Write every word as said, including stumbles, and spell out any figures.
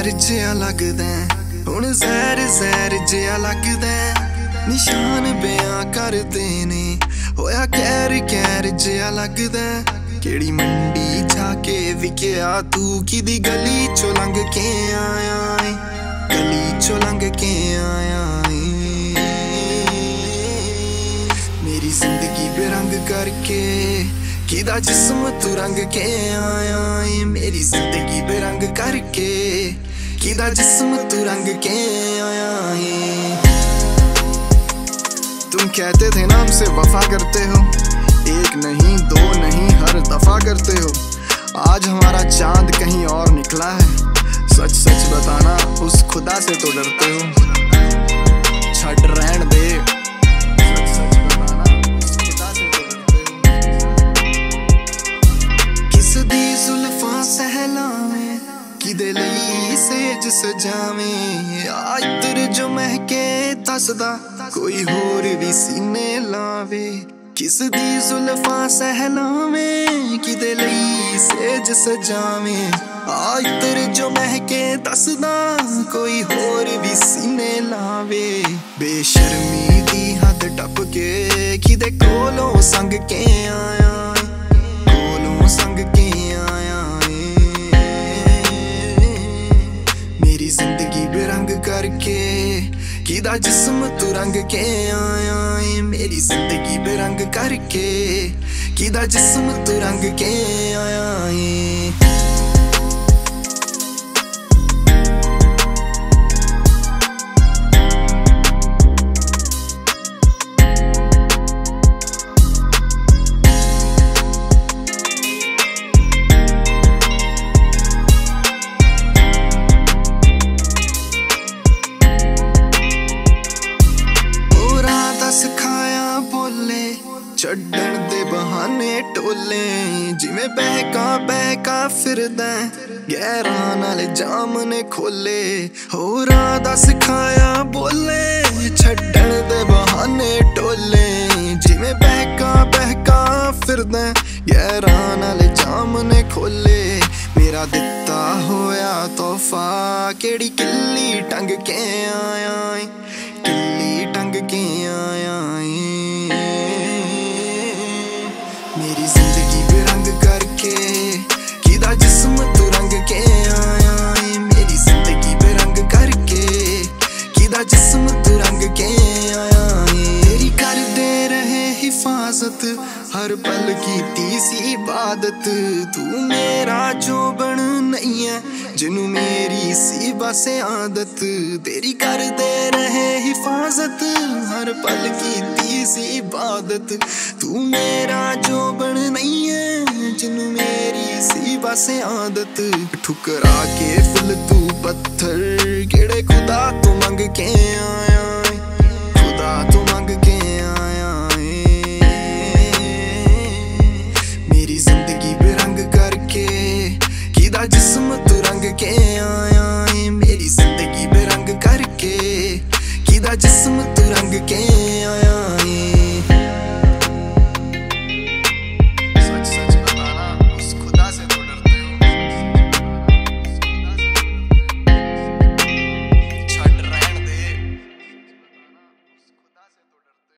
जिहा लगदा हुण जहर जहर जिहा लगदा निशान बयां करदे ने होया कहर कहर जिहा लगदा केड़ी मंडी जाके विकिया तू किदी गली चो लंघ के आया है गली चो लंघ के आया है मेरी जिंदगी बेरंग करके किदा जिस्म तू रंग के आया है मेरी जिंदगी बेरंग करके किदा जिस्म तू रंग के आया है। तुम कहते थे ना हमसे वफा करते हो, एक नहीं दो नहीं हर दफा करते हो। आज हमारा चांद कहीं और निकला है, सच सच बताना उस खुदा से तो डरते हो। छट रहन दे, सच सच बताना उस खुदा से तो डरते हो। किस दी जुल्फां सहलावे किदे लई सेज सजावे आ इत्र जो महके दसदा कोई होर भी सीने लावे। किस दी जुल्फां सहलावे किदे लई सेज सजावे आ इत्र जो महके दसदा कोई होर भी सीने लावे। बेशर्मी दी हद टप के किदे कोलों संग के आया कोलों संग के आया मेरी जिंदगी बेरंग करके किदा जिस्म तू रंग के आया है मेरी जिंदगी बेरंग करके किदा जिस्म तू रंग के आया है। सिखाया बोले छड्डण दे बहाने टोले जिवें बहका बहका फिरदा गैरां नाल जाम ने खोले। हो रादा सिखाया बोले छड्डण दे बहाने टोले जिवें बहका बहका फिरदा गैरां नाल जाम ने खोले। मेरा दिता होया तोहफा केड़ी किल्ली टंग के आया किल्ली टंग के आया मेरी जिंदगी बेरंग करके किदा जिस्म तू रंग के आया मेरी जिंदगी बेरंग करके किदा जिस्म तू रंग के आया। तेरी कर दे रहे हिफाजत हर पल की तीसी इबादत तू मेरा जो बन नहीं है जिन्नू मेरी सी बस आदत। तेरी कर दे रहे हिफाजत हर पल की तीसी इबादत तू मेरा जो बन नहीं है जिन्नू मेरी सी बस आदत। ठुकरा के फुल तू पत्थर केड़े खुदा तू मंग के आया खुदा तू मंग के आया मेरी जिंदगी बेरंग करके किदा जिस्म तू रंग के आया मेरी जिंदगी बेरंग करके किदा जिस्म तू रंग के